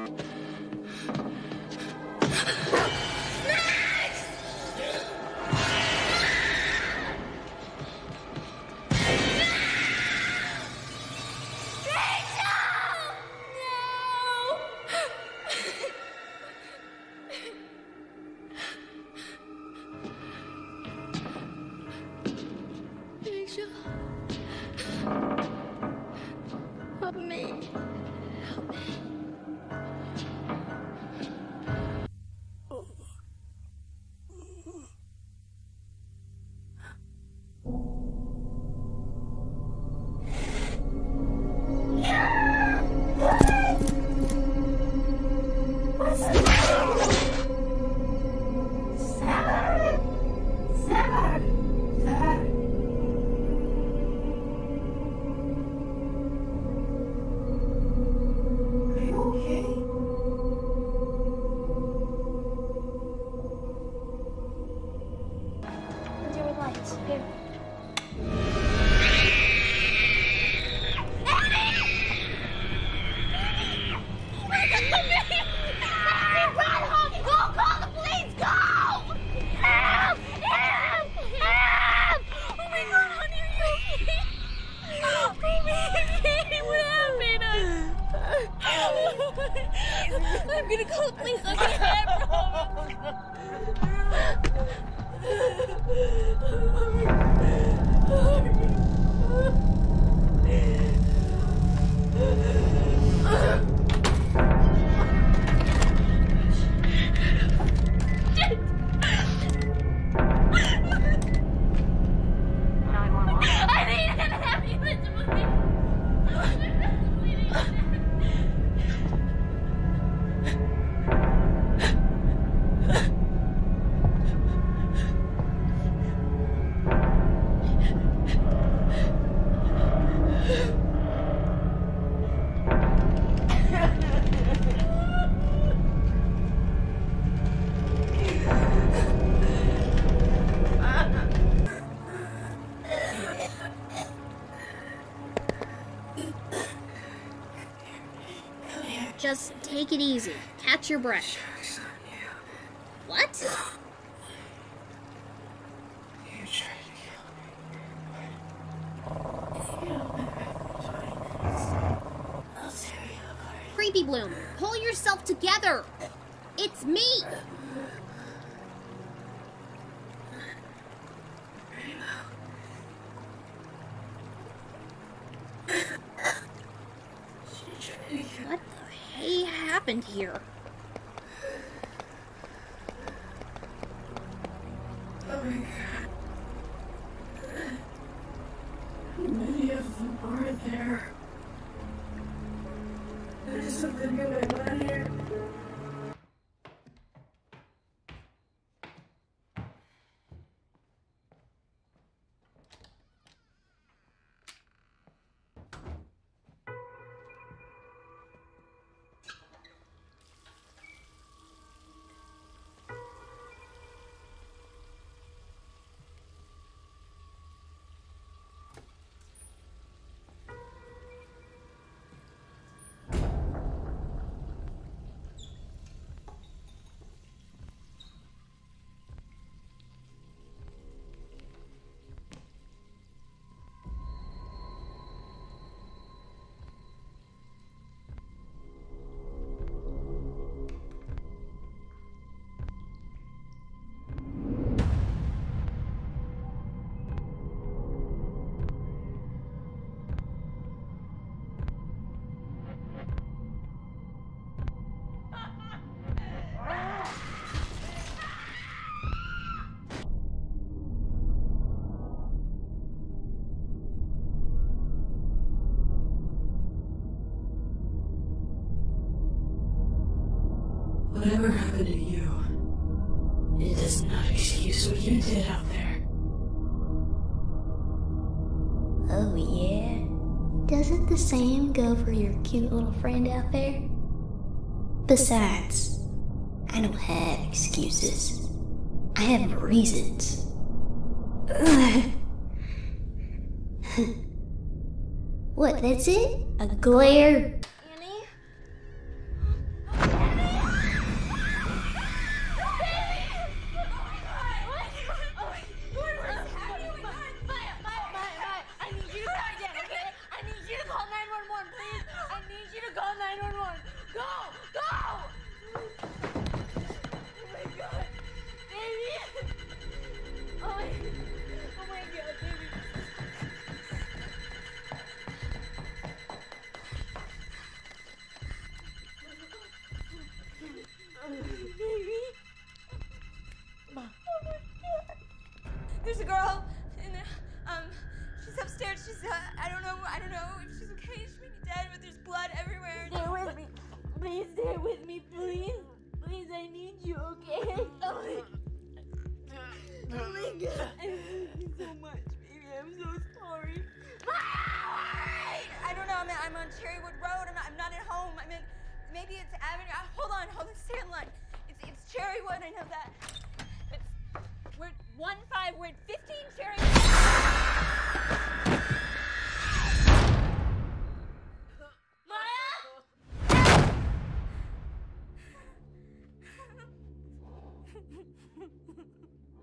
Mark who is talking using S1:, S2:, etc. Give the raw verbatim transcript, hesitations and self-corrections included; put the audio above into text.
S1: Help me. Help me.
S2: Here.
S1: I'm gonna call the police. I'm gonna have I need an ambulance,
S2: Just take it easy. Catch your breath. What?
S3: You tried to kill me. I'll tear you apart.
S2: Creepy Bloom, pull yourself together. It's me. What the hey happened here?
S3: Oh my god. Many of them are there. There's something going on here. Whatever happened to you, it does not excuse what you did out there.
S1: Oh yeah? Doesn't the same go for your cute little friend out there? Besides, I don't have excuses. I have reasons. What, that's it? A glare?
S2: Annie?
S4: Baby. Ma. Oh my God. There's a girl, and um, she's upstairs. She's uh, I don't know, I don't know if she's okay. She may be dead, but there's blood everywhere. Stay with me. Please stay with me, please. Please, I need you, okay? Oh my, oh my God. I love you so much, baby. I'm so sorry. I don't know. I'm, I'm on Cherrywood Road. I'm not, I'm not at home. I'm in, maybe it's Avenue. Uh, hold on, hold on. Stay on line. It's, it's Cherrywood. I know that. It's, we're at one five. We're at fifteen Cherrywood. Maya!